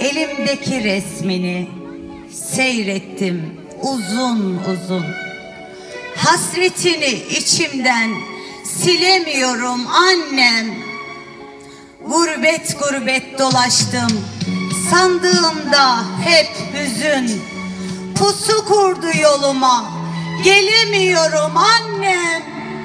Elimdeki resmini seyrettim uzun uzun. Hasretini içimden silemiyorum annem. Gurbet gurbet dolaştım, sandığımda hep hüzün. Pusu kurdu yoluma, gelemiyorum annem.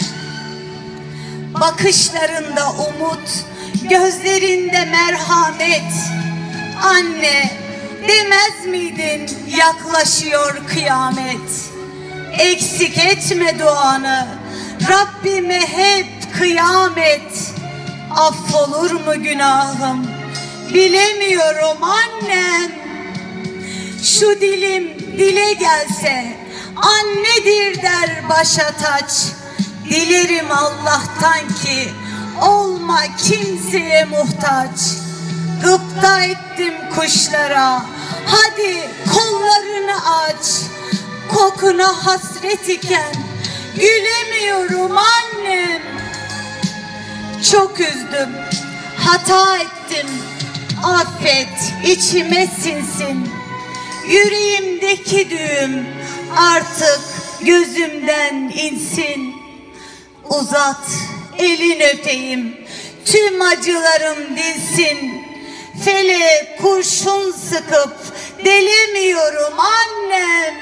Bakışlarında umut, gözlerinde merhamet. Anne, demez miydin yaklaşıyor kıyamet? Eksik etme duanı, Rabbime hep kıyamet. Affolur mu günahım, bilemiyorum annem. Şu dilim dile gelse, annedir der başa taç. Dilerim Allah'tan ki olma kimseye muhtaç. Gıpta ettim kuşlara, hadi kollarını aç. Kokuna hasret iken gülemiyorum annem. Çok üzdüm, hata ettim, affet, içime sinsin. Yüreğimdeki düğüm artık gözümden insin. Uzat, elin öpeyim, tüm acılarım dinsin. Feleğe kurşun sıkıp delemiyorum annem.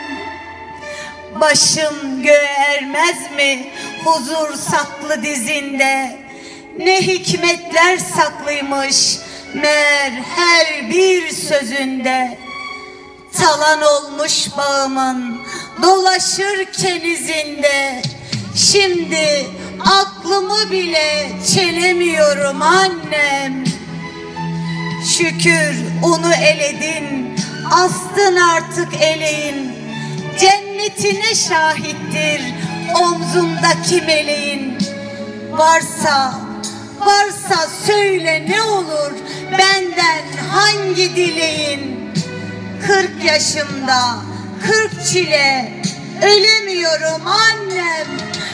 Başım göğe ermez mi huzur saklı dizinde? Ne hikmetler saklıymış meğer her bir sözünde. Talan olmuş bağımın dolaşırken izinde. Şimdi aklımı bile çelemiyorum annem. Şükür onu eledin, astın artık eleğin. Cennetine şahittir omzumdaki meleğin. Varsa söyle ne olur benden hangi dileğin? 40 yaşımda 40 çile ölemiyorum annem.